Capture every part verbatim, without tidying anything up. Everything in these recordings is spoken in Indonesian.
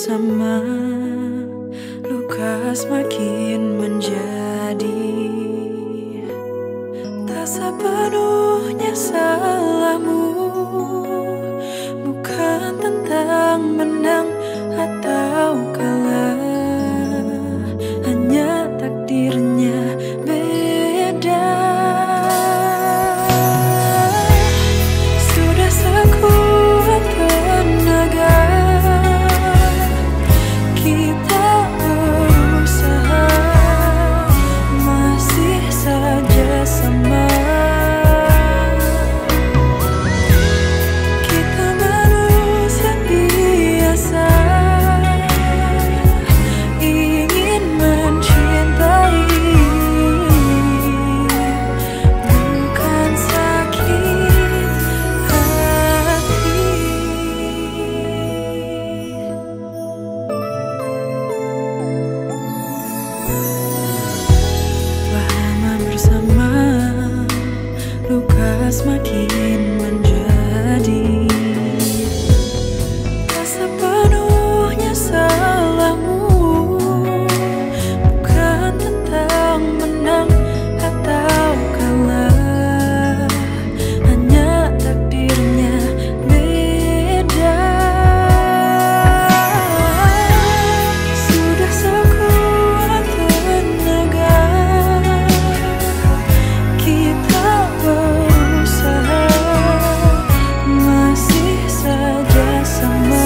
bersama, luka semakin menjadi. Tak sepenuhnya salahmu, bukan tentang menang atau kalah, hanya takdirnya beda. Sudah sekuat tenaga kita berusaha, masih saja sama. Kita manusia biasa, ingin mencintai, bukan sakit hati. Lama bersama, luka semakin menjadi. Tak sepenuhnya salahmu, bukan tentang menang atau kalah, hanya takdirnya beda. Sudah sekuat tenaga kita berusaha, masih saja sama.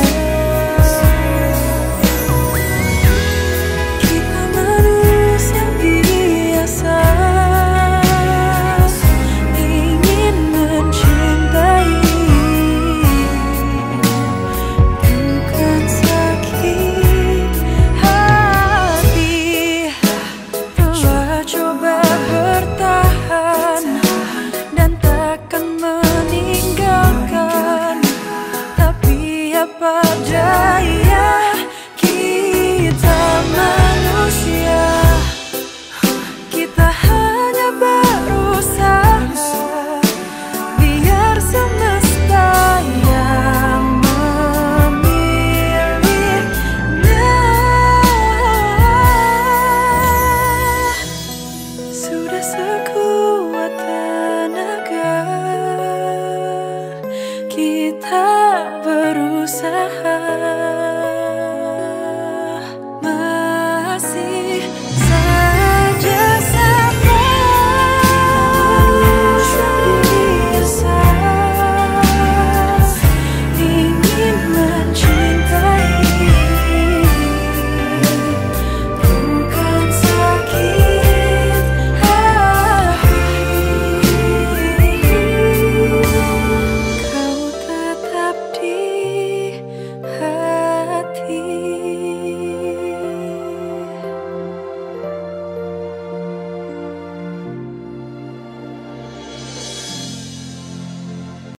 Kita manusia biasa, ingin mencintai, bukan sakit hati. Coba coba bertahan dan takkan meninggalkan, tapi apa daya, kita manusia. Kita hanya berusaha, biar semesta yang memilihnya. Sudah sekuat tenaga kita berusaha,